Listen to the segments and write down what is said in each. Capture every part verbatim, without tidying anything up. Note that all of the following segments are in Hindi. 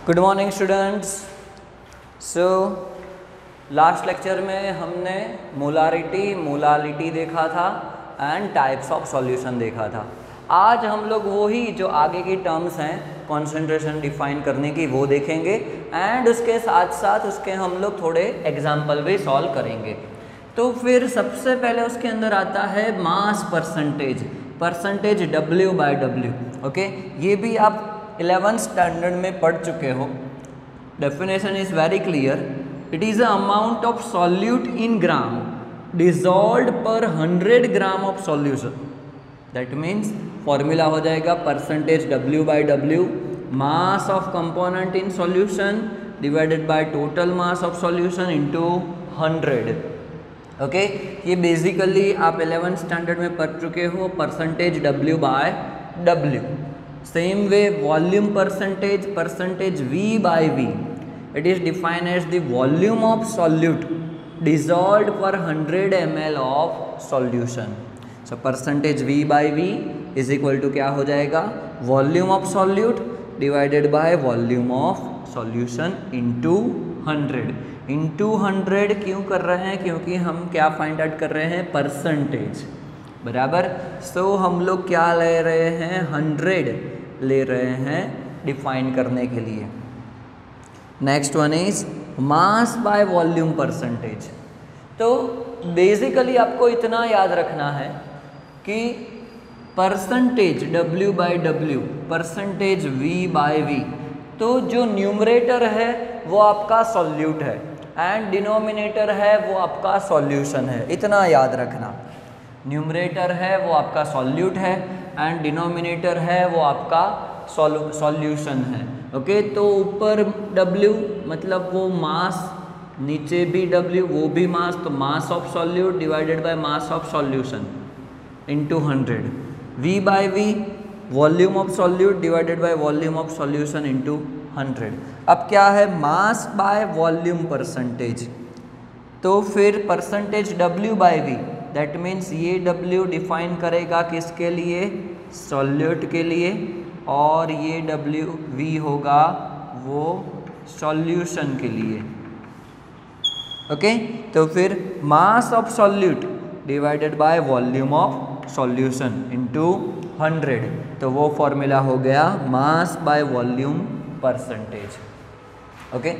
Good morning students. So last lecture में हमने मोलारिटी मोलालिटी देखा था एंड टाइप्स ऑफ सॉल्यूशन देखा था। आज हम लोग वही जो आगे की टर्म्स हैं कॉन्सेंट्रेशन डिफाइन करने की वो देखेंगे एंड उसके साथ साथ उसके हम लोग थोड़े एग्जाम्पल भी सॉल्व करेंगे। तो फिर सबसे पहले उसके अंदर आता है mass percentage, percentage W by W. Okay, ये भी आप इलेवेंथ स्टैंडर्ड में पढ़ चुके हो। Definition is very clear, it is a amount of solute in gram dissolved per hundred gram of solution. That means formula हो जाएगा percentage W by W, mass of component in solution divided by total mass of solution into hundred. Okay, ये बेसिकली आप इलेवेंथ स्टैंडर्ड में पढ़ चुके हो, percentage W by W. Same way volume percentage, percentage V by V, it is defined as the volume of solute dissolved per one hundred milliliters of solution. So percentage V by V is equal to क्या हो जाएगा, volume of solute divided by volume of solution into hundred. Into hundred क्यों कर रहे हैं, क्योंकि हम क्या फाइंड आउट कर रहे हैं, परसेंटेज, बराबर। सो so, हम लोग क्या ले रहे हैं, हंड्रेड ले रहे हैं डिफाइन करने के लिए। Next one is mass by volume percentage. तो बेसिकली आपको इतना याद रखना है कि percentage W by W, percentage V by V, तो जो न्यूमरेटर है वो आपका सॉल्यूट है एंड डिनोमिनेटर है वो आपका सॉल्यूशन है, इतना याद रखना। न्यूमरेटर है वो आपका सॉल्यूट है एंड डिनोमिनेटर है वो आपका सॉल्यूशन है। ओके, तो ऊपर W मतलब वो मास, नीचे भी W वो भी मास, तो mass of solute divided by mass of solution into hundred. V by V volume of solute divided by volume of solution into hundred. अब क्या है, मास बाय वॉल्यूम परसेंटेज, तो फिर percentage W by V, that means ये W डिफाइन करेगा किसके लिए, सॉल्यूट के लिए, और ये W V होगा वो सॉल्यूशन के लिए। ओके, तो फिर mass of solute divided by volume of solution into hundred, तो वो फॉर्मूला हो गया mass by volume percentage. Okay,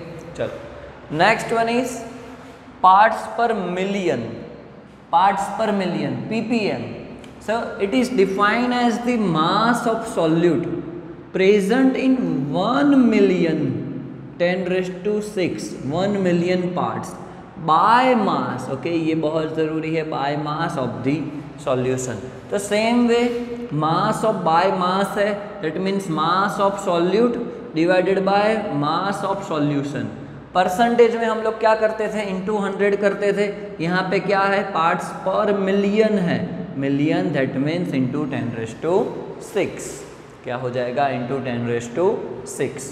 चलो next one is parts per million, parts per million P P M. So it is defined as the mass of solute present in one million ten raised to six, one million parts by mass. Okay, ये बहुत ज़रूरी है, by mass of the solution. तो same way mass of by mass है, that means mass of solute divided by mass of solution. Percentage में हम लोग क्या करते थे, इंटू हंड्रेड करते थे। यहाँ पे क्या है, पार्ट्स पर मिलियन है, million that means into ten raise to six, क्या हो जाएगा, into ten raise to six.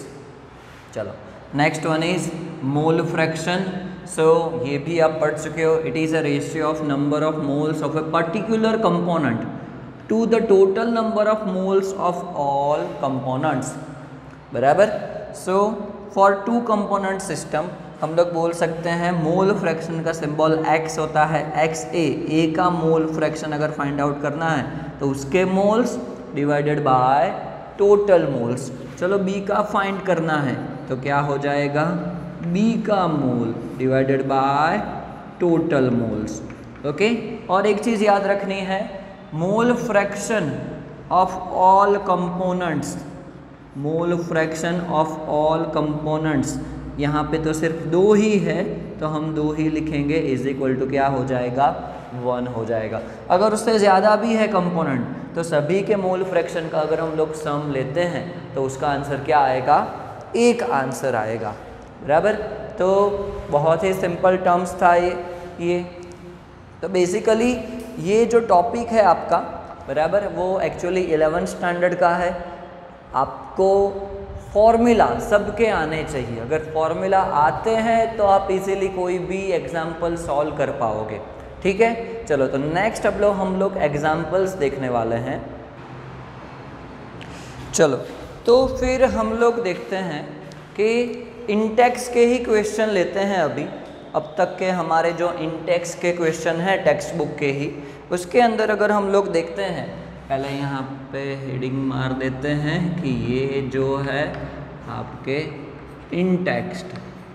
चलो next one is mole fraction. So ये भी आप पढ़ चुके हो, it is a ratio of number of moles of a particular component to the total number of moles of all components, बराबर। So for two component system हम लोग बोल सकते हैं मोल फ्रैक्शन का सिंबल x होता है, एक्स ए, ए का मोल फ्रैक्शन अगर फाइंड आउट करना है तो उसके moles divided by total moles. चलो b का फाइंड करना है तो क्या हो जाएगा, b का mole divided by total moles. Okay, और एक चीज़ याद रखनी है, mole fraction of all components, mole fraction of all components, यहाँ पे तो सिर्फ दो ही है तो हम दो ही लिखेंगे, इज इक्वल टू क्या हो जाएगा, वन हो जाएगा। अगर उससे ज़्यादा भी है कंपोनेंट तो सभी के मोल फ्रैक्शन का अगर हम लोग सम लेते हैं तो उसका आंसर क्या आएगा, एक आंसर आएगा, बराबर। तो बहुत ही सिंपल टर्म्स था ये ये तो बेसिकली ये जो टॉपिक है आपका, बराबर, वो एक्चुअली इलेवेंथ स्टैंडर्ड का है। आपको फॉर्मूला सबके आने चाहिए, अगर फॉर्मूला आते हैं तो आप इजीली कोई भी एग्जाम्पल सॉल्व कर पाओगे, ठीक है। चलो तो नेक्स्ट अब लोग हम लोग एग्जाम्पल्स देखने वाले हैं। चलो तो फिर हम लोग देखते हैं कि इंटेक्स के ही क्वेश्चन लेते हैं अभी। अब तक के हमारे जो इंटेक्स के क्वेश्चन हैं टेक्स्ट बुक के ही, उसके अंदर अगर हम लोग देखते हैं, पहले यहाँ पे हेडिंग मार देते हैं कि ये जो है आपके इंटेक्स्ट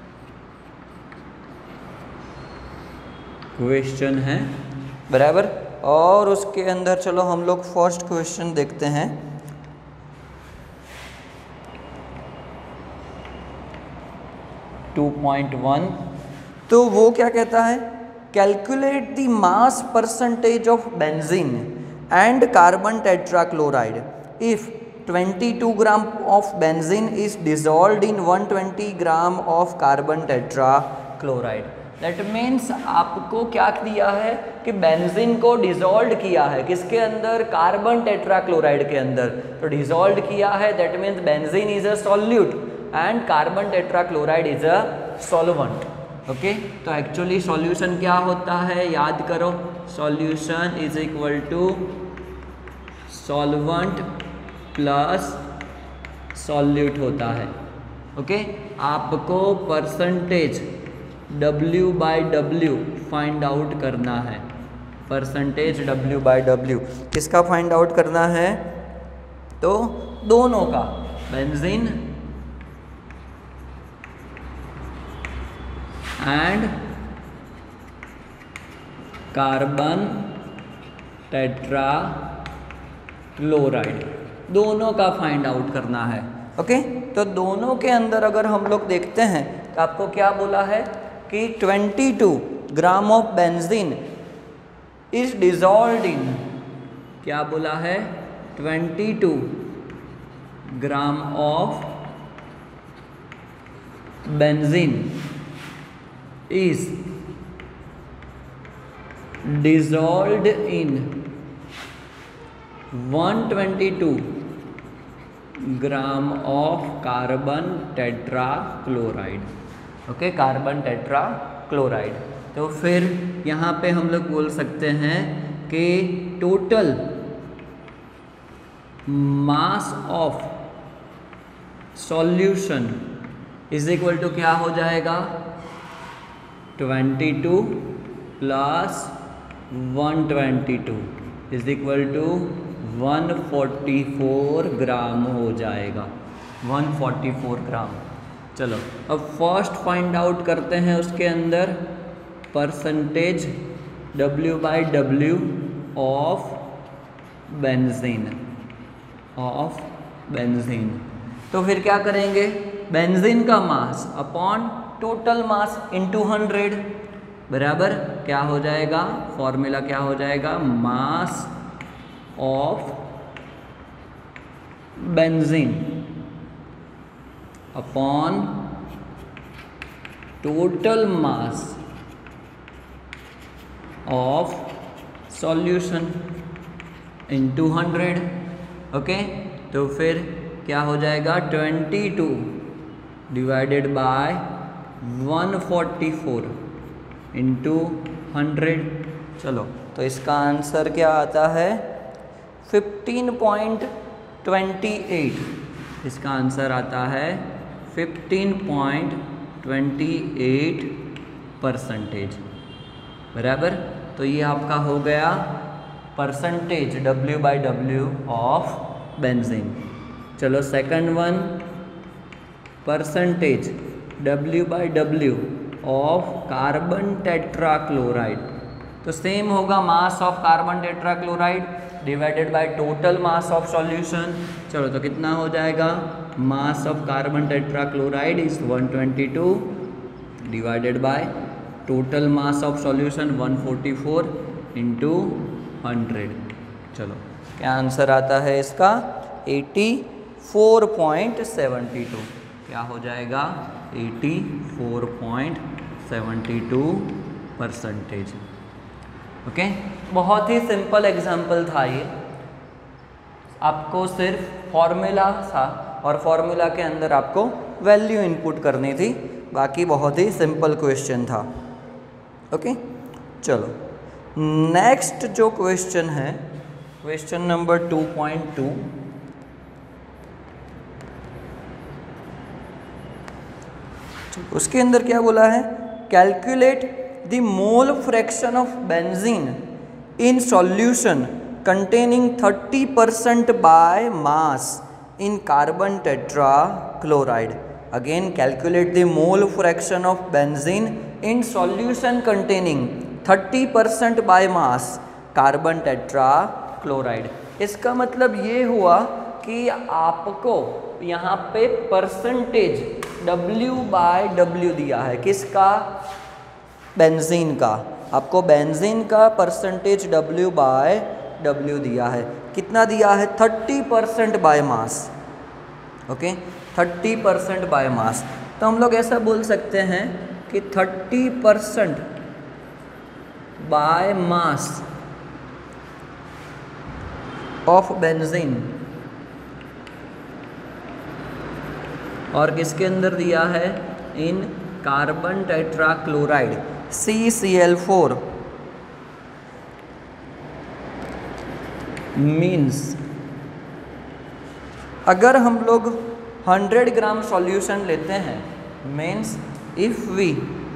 क्वेश्चन है, बराबर। और उसके अंदर चलो हम लोग फर्स्ट क्वेश्चन देखते हैं। टू पॉइंट वन, तो वो क्या कहता है, calculate the mass percentage of benzene and carbon tetrachloride if twenty-two gram of benzene is dissolved in one hundred twenty gram of carbon tetrachloride. That means आपको क्या दिया है कि बेंजीन को डिजॉल्व किया है किसके अंदर, कार्बन टेट्राक्लोराइड के अंदर। तो डिजॉल्व किया है, that means benzene is a solute and carbon tetrachloride is a solvent. Okay, तो एक्चुअली सॉल्यूशन क्या होता है, याद करो, solution is equal to solvent plus solute होता है। ओके, आपको परसेंटेज W बाई डब्ल्यू फाइंड आउट करना है। परसेंटेज W बाई डब्ल्यू किसका फाइंड आउट करना है, तो दोनों का, benzene and carbon tetrachloride, दोनों का फाइंड आउट करना है। ओके, तो दोनों के अंदर अगर हम लोग देखते हैं तो आपको क्या बोला है कि twenty-two gram of benzene is dissolved in, क्या बोला है, twenty-two gram of benzene is dissolved in one hundred twenty-two gram of carbon tetrachloride. Okay, carbon tetrachloride. तो फिर यहाँ पे हम लोग बोल सकते हैं कि total mass of solution is equal to क्या हो जाएगा, twenty-two plus one hundred twenty-two is equal to one hundred forty-four gram हो जाएगा, one hundred forty-four ग्राम। चलो अब फर्स्ट फाइंड आउट करते हैं, उसके अंदर percentage W by W of benzene, of benzene. तो फिर क्या करेंगे, बेंजीन का mass upon total mass into hundred, बराबर क्या हो जाएगा, फॉर्मूला क्या हो जाएगा, mass of benzene upon total mass of solution into hundred. Okay, तो फिर क्या हो जाएगा, twenty-two divided by one hundred forty-four into hundred. चलो, तो इसका आंसर क्या आता है, fifteen point two eight। इसका आंसर आता है fifteen point two eight percentage, बराबर। तो ये आपका हो गया percentage W by W of benzene. चलो second one, percentage W by W of carbon tetrachloride. तो सेम होगा, mass of carbon tetrachloride divided by total mass of solution. चलो, तो कितना हो जाएगा, mass of carbon tetrachloride is one hundred twenty-two divided by total mass of solution one hundred forty-four into hundred. चलो, क्या आंसर आता है इसका, eighty-four point seven two। क्या हो जाएगा, eighty-four point seven two percentage. Okay, बहुत ही सिंपल एग्जाम्पल था ये, आपको सिर्फ फॉर्मूला था और फॉर्मूला के अंदर आपको वैल्यू इनपुट करनी थी, बाकी बहुत ही सिंपल क्वेश्चन था। ओके, चलो नेक्स्ट जो क्वेश्चन है, question number two point two. उसके अंदर क्या बोला है, calculate the mole fraction of benzene in solution containing thirty percent by mass in carbon tetrachloride. Again, calculate the mole fraction of benzene in solution containing thirty percent by mass carbon tetrachloride. इसका मतलब ये हुआ कि आपको यहाँ पे परसेंटेज W बाय W दिया है, किसका, बेंजीन का। आपको बेंजीन का परसेंटेज W बाय W दिया है, कितना दिया है, thirty percent by mass. Okay, thirty percent by mass. तो हम लोग ऐसा बोल सकते हैं कि thirty percent by mass of benzene, और किसके अंदर दिया है, in carbon tetrachloride C C L four means अगर हम लोग हंड्रेड ग्राम सॉल्यूशन लेते हैं, means if we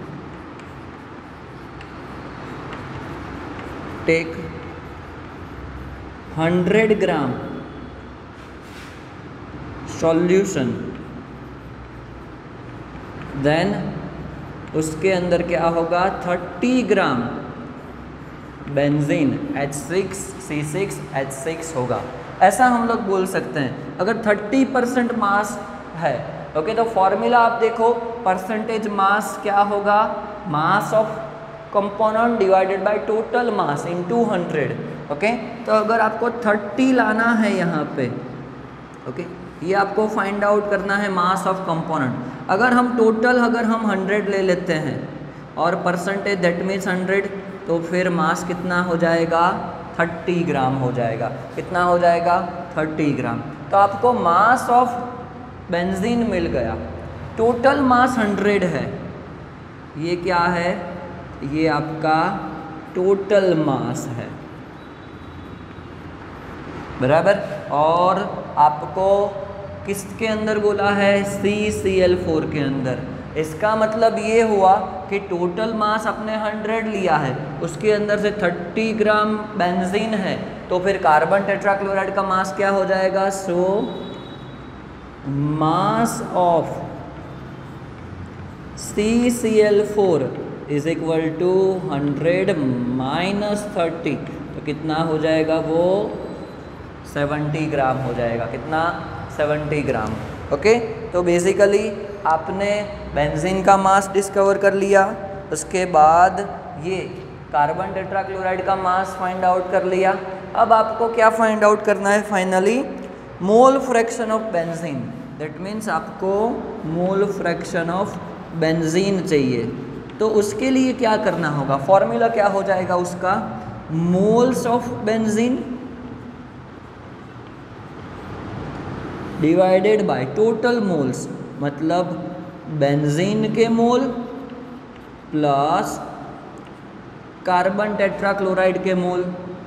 take hundred gram solution, then उसके अंदर क्या होगा, thirty gram benzene H six C six H six होगा। ऐसा हम लोग बोल सकते हैं अगर थर्टी परसेंट मास है। ओके, तो फॉर्मूला आप देखो, परसेंटेज मास क्या होगा, mass of component divided by total mass into hundred. Okay, तो अगर आपको थर्टी लाना है यहाँ पे, ओके, ये आपको फाइंड आउट करना है मास ऑफ कंपोनेंट। अगर हम टोटल अगर हम हंड्रेड ले लेते हैं और परसेंटेज दैट मीन्स हंड्रेड, तो फिर मास कितना हो जाएगा, थर्टी ग्राम हो जाएगा। कितना हो जाएगा, थर्टी ग्राम। तो आपको मास ऑफ बेंजीन मिल गया, टोटल मास हंड्रेड है। ये क्या है, ये आपका टोटल मास है, बराबर। और आपको किसके अंदर बोला है, सी सी एल फोर के अंदर। इसका मतलब ये हुआ कि टोटल मास अपने हंड्रेड लिया है, उसके अंदर से थर्टी ग्राम बेंजीन है, तो फिर कार्बन टेट्राक्लोराइड का मास क्या हो जाएगा, so mass of C C L four is equal to hundred minus thirty, तो कितना हो जाएगा, वो सेवेंटी ग्राम हो जाएगा। कितना, सेवेंटी ग्राम। ओके, तो बेसिकली आपने बेंजीन का मास डिस्कवर कर लिया, उसके बाद ये कार्बन टेट्राक्लोराइड का मास फाइंड आउट कर लिया। अब आपको क्या फाइंड आउट करना है, finally mole fraction of benzene. That means आपको मोल फ्रैक्शन ऑफ बेंजीन चाहिए। तो उसके लिए क्या करना होगा, फॉर्मूला क्या हो जाएगा उसका, moles of benzene divided by total moles, मतलब बेंजीन के मोल प्लस कार्बन टेट्राक्लोराइड के मोल,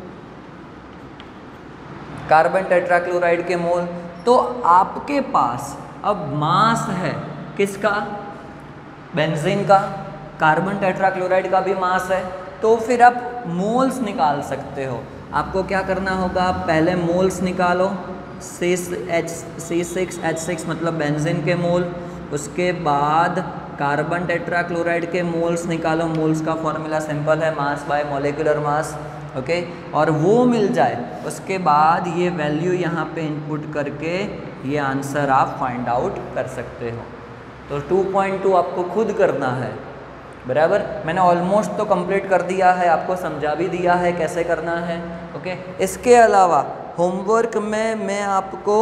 कार्बन टेट्राक्लोराइड के मोल। तो आपके पास अब मास है किसका, बेंजीन का, कार्बन टेट्राक्लोराइड का भी मास है, तो फिर आप मोल्स निकाल सकते हो। आपको क्या करना होगा, पहले मोल्स निकालो, six H C six H six मतलब बेंजीन के मोल, उसके बाद कार्बन टेट्राक्लोराइड के मोल्स निकालो। मोल्स का फॉर्मूला सिंपल है, mass by molecular mass. Okay, और वो मिल जाए उसके बाद ये वैल्यू यहाँ पे इनपुट करके ये आंसर आप फाइंड आउट कर सकते हो। तो टू पॉइंट टू आपको खुद करना है, बराबर। मैंने ऑलमोस्ट तो कंप्लीट कर दिया है, आपको समझा भी दिया है कैसे करना है। ओके, इसके अलावा होमवर्क में मैं आपको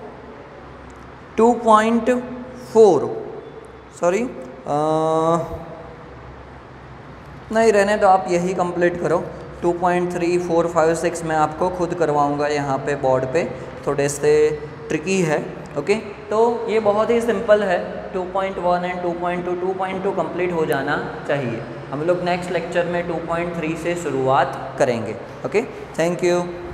टू पॉइंट फोर सॉरी नहीं रहने तो आप यही कंप्लीट करो। Two point three four five six मैं आपको खुद करवाऊंगा यहाँ पे बोर्ड पे, थोड़े से ट्रिकी है। ओके, तो ये बहुत ही सिंपल है। Two point one and two point two two point two complete हो जाना चाहिए। हम लोग नेक्स्ट लेक्चर में टू पॉइंट थ्री से शुरुआत करेंगे। Okay, thank you.